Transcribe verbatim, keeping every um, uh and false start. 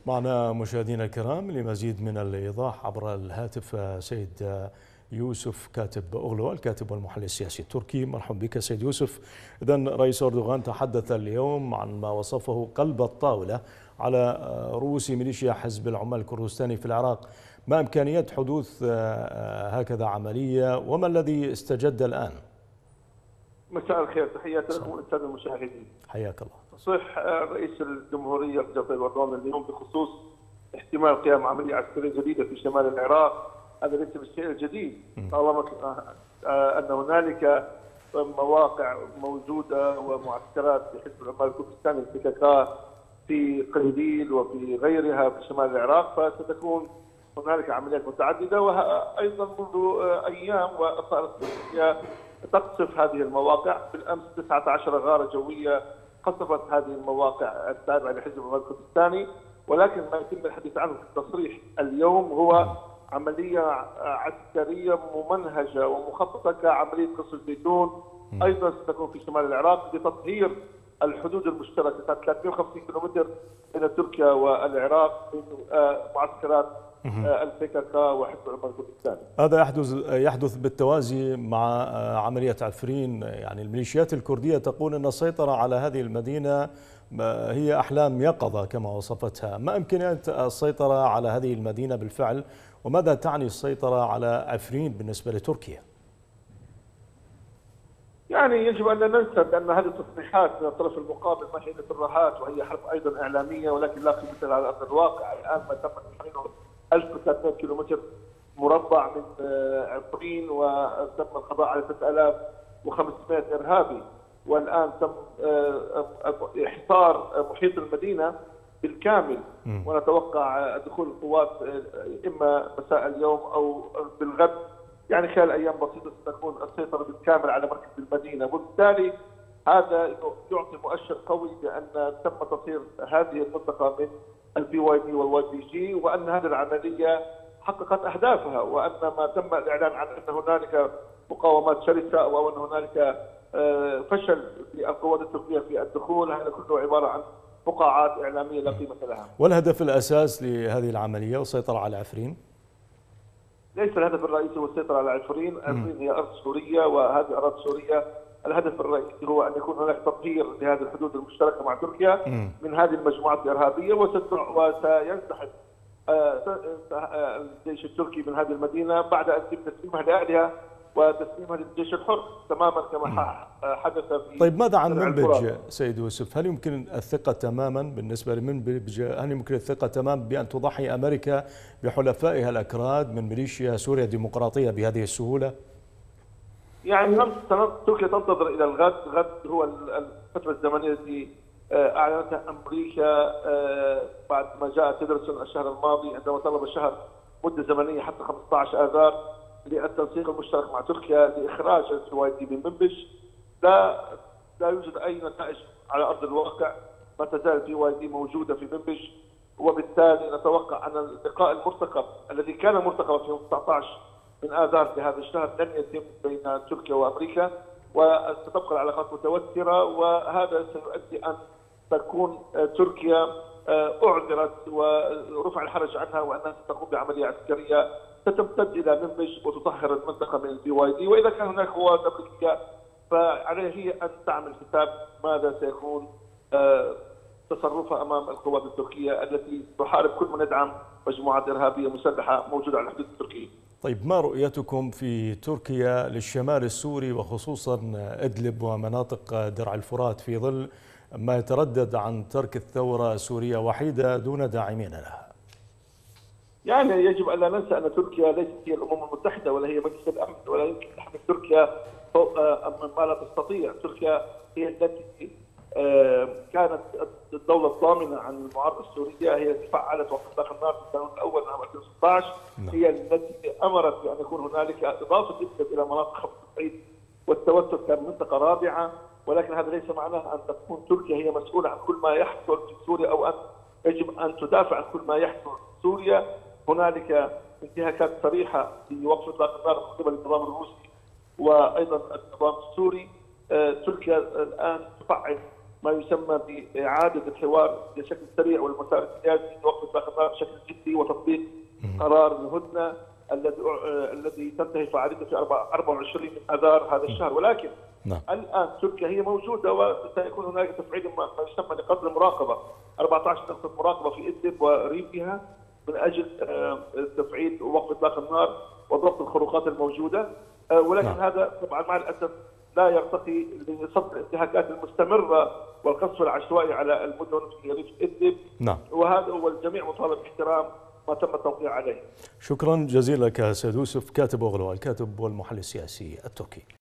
معنا مشاهدينا الكرام لمزيد من الإيضاح عبر الهاتف سيد يوسف كاتب أغلو، الكاتب والمحلل السياسي التركي. مرحبا بك سيد يوسف. إذن رئيس أردوغان تحدث اليوم عن ما وصفه قلب الطاولة على رؤوس ميليشيا حزب العمال الكردستاني في العراق. ما إمكانية حدوث هكذا عملية وما الذي استجد الآن؟ مساء الخير، تحياتي لكم والساده المشاهدين. حياك الله. صح رئيس الجمهوريه رجب طيب اردوغان اليوم بخصوص احتمال قيام عمليه عسكريه جديده في شمال العراق. هذا ليس بالشيء الجديد، طالما ان هنالك مواقع موجوده ومعسكرات في حزب العمال الكردستاني في كاكا في قنديل وفي غيرها في شمال العراق، فستكون هنالك عمليات متعدده. وايضا منذ ايام وصارت تركيا تقصف هذه المواقع. بالامس تسعة عشر غاره جويه قصفت هذه المواقع التابعه لحزب العمال الكردستاني، ولكن ما يتم الحديث عنه في التصريح اليوم هو عمليه عسكريه ممنهجه ومخططه كعمليه قصف الزيتون. ايضا ستكون في شمال العراق لتطهير الحدود المشتركه ثلاثمئة وخمسين كيلومتر بين تركيا والعراق من معسكرات البي كي كي وحزب العمال الكردستاني. هذا يحدث يحدث بالتوازي مع عملية عفرين. يعني الميليشيات الكردية تقول أن السيطرة على هذه المدينة هي أحلام يقظة كما وصفتها. ما إمكانية السيطرة على هذه المدينة بالفعل، وماذا تعني السيطرة على عفرين بالنسبة لتركيا؟ يعني يجب ان لا ننسى بان هذه التصريحات من الطرف المقابل مشهده الرهات، وهي حرب ايضا اعلاميه ولكن لا قيمه لها على ارض الواقع. الان ما تم تحريره ألف وثلاثمئة كيلومتر مربع من عفرين، وتم القضاء على ستة آلاف وخمسمئة ارهابي، والان تم احصار محيط المدينه بالكامل. ونتوقع دخول القوات اما مساء اليوم او بالغد، يعني خلال ايام بسيطه ستكون السيطره بالكامل على مركز المدينه. وبالتالي هذا يعطي مؤشر قوي بان تم تطهير هذه المنطقه من البي واي دي والواي بي جي، وان هذه العمليه حققت اهدافها، وان ما تم الاعلان عن ان هنالك مقاومات شرسه او ان هنالك فشل في القوات التركيه في الدخول، هذا كله عباره عن فقاعات اعلاميه لا قيمه لها. والهدف الاساس لهذه العمليه والسيطره على عفرين؟ ليس الهدف الرئيسي هو السيطره على عفرين، عفرين هي ارض سوريه وهذه اراضي سوريه. الهدف الرئيسي هو ان يكون هناك تطهير لهذه الحدود المشتركه مع تركيا من هذه المجموعات الارهابيه، وسينسحب الجيش التركي من هذه المدينه بعد ان يتم تسليمها لاهلها وتسليمها للجيش الحر تماما كما حدث في. طيب ماذا عن منبج سيد يوسف؟ هل يمكن الثقه تماما بالنسبه لمنبج؟ هل يمكن الثقه تماما بان تضحي امريكا بحلفائها الاكراد من ميليشيا سوريا الديمقراطيه بهذه السهوله؟ يعني تركيا تنتظر الى الغد. غد هو الفتره الزمنيه التي اعلنتها امريكا بعد ما جاء تيدرسون الشهر الماضي عندما طلب الشهر مده زمنيه حتى خمسة عشر آذار للتنسيق المشترك مع تركيا لاخراج البي واي دي من منبج. لا لا يوجد اي نتائج على ارض الواقع، ما تزال البي واي دي موجوده في منبج، وبالتالي نتوقع ان اللقاء المرتقب الذي كان مرتقبا في يوم تسعة عشر من آذار في هذا الشهر لن يتم بين تركيا وامريكا، وستبقى العلاقات متوتره، وهذا سيؤدي ان تكون تركيا اعذرت ورفع الحرج عنها وانها ستقوم بعمليه عسكريه ستمتد الى منبج وتطهر المنطقه من البي واي دي. واذا كان هناك قوات امريكيه فعليها هي ان تعمل حساب ماذا سيكون تصرفها امام القوات التركيه التي تحارب كل من يدعم مجموعات ارهابيه مسلحه موجوده على الحدود التركيه. طيب ما رؤيتكم في تركيا للشمال السوري وخصوصا ادلب ومناطق درع الفرات في ظل ما يتردد عن ترك الثوره سوريا وحيده دون داعمين لها؟ يعني يجب ان لا ننسى ان تركيا ليست هي الامم المتحده ولا هي مجلس الامن، ولا يمكن تحمل تركيا فوق ما لا تستطيع. تركيا هي التي كانت الدوله الضامنه عن المعارضه السوريه، هي التي فعلت وقف النار في القانون الاول عام ألفين وستة عشر، هي التي امرت بان يكون هنالك اضافه ادلب الى مناطق خط الصعيد والتوتر كمنطقه رابعه. ولكن هذا ليس معناه ان تكون تركيا هي مسؤوله عن كل ما يحصل في سوريا، او ان يجب ان تدافع عن كل ما يحصل في سوريا. هنالك انتهاكات صريحه في وقف اطلاق النار من قبل النظام الروسي وايضا النظام السوري. تركيا الان تفعل ما يسمى بإعادة الحوار بشكل سريع والمسار السياسي وقف إطلاق النار بشكل جدي وتطبيق قرار الهدنة الذي الذي تنتهي فعاليته في أربعة وعشرين من آذار هذا الشهر. ولكن نعم. الآن تركيا هي موجودة وسيكون هناك تفعيل ما يسمى نقاط المراقبة، أربعة عشر نقطة مراقبة في إدلب وريفها من أجل تفعيل ووقف إطلاق النار وضبط الخروقات الموجودة. ولكن نعم. هذا طبعا مع الأسف لا يرتقي لصد الانتهاكات المستمرة والقصف العشوائي على المدن في ريف إدلب. نعم. وهذا هو الجميع مطالب باحترام ما تم التوقيع عليه. شكرا جزيلا لك سيد يوسف كاتب أوغلو الكاتب والمحلل السياسي التركي.